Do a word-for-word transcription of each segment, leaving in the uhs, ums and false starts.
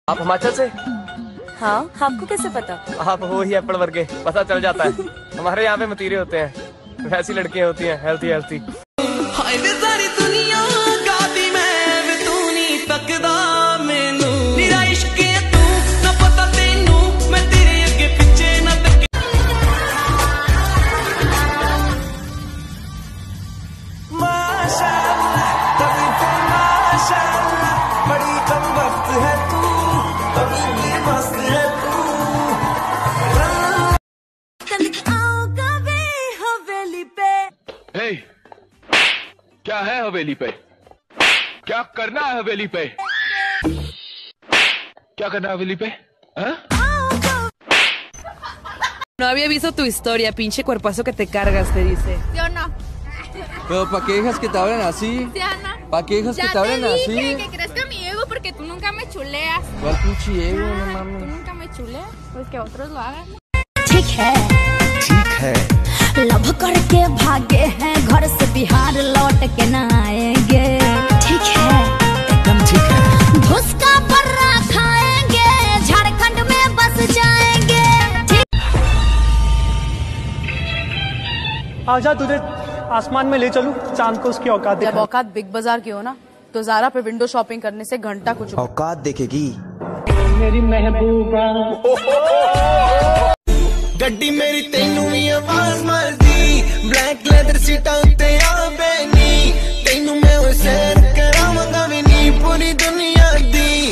आप हिमाचल से? हाँ, आपको कैसे पता? आप हो ही एप्पल वर्गे, पता चल जाता है। हमारे यहाँ पे मतीरे होते हैं, वैसी लड़कियाँ होती हैं हेल्थी हेल्थी। Hey, क्या है हवेली पे? क्या करना है हवेली पे? क्या करना है haweli pe? ¿Ah? No había visto tu historia, pinche cuerpazo que te cargas, te dice. ¿Sí o no? Pero ¿para qué dejas que te hablen así? ¿Sí o no? ¿Para qué dejas ya que te hablen dije así? Que crezca mi ego porque tú nunca me chuleas. ¿Cuál pinche ego? Ah, No mames. ¿Tú nunca me chuleas? Pues que otros lo hagan. ठीक है, ठीक है। Love करके भागे हैं घर से बिहार लौट के न आएंगे। ठीक है, एकदम ठीक है। घुस का बर्रा खाएंगे, झारखंड में बस जाएंगे। ठीक। आजा तुझे आसमान में ले चलूं, चांद को उसकी औकात जब दिखा। औकात बिग बाजार की हो ना, तो ज़ारा पे विंडो शॉपिंग करने से घंटा कुछ औकात देखेगी मेरी महबूबा। गड्डी मेरी तेनू भी आवाज मारदी, ब्लैक लेदर सीटां उत्ते आ बैनी, तेनू मैं ओ सैर करावांगा भी नी पूरी दुनिया दी।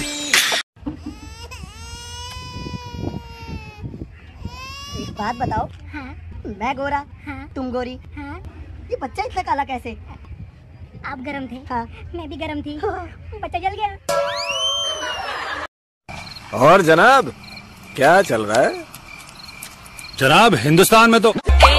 एक बात बताओ। हाँ? मैं गोरा, हाँ? तुम गोरी, हाँ? ये बच्चा इतना काला कैसे? आप गरम थे? हाँ। मैं भी गरम थी। बच्चा जल गया। और जनाब क्या चल रहा है? जनाब हिंदुस्तान में तो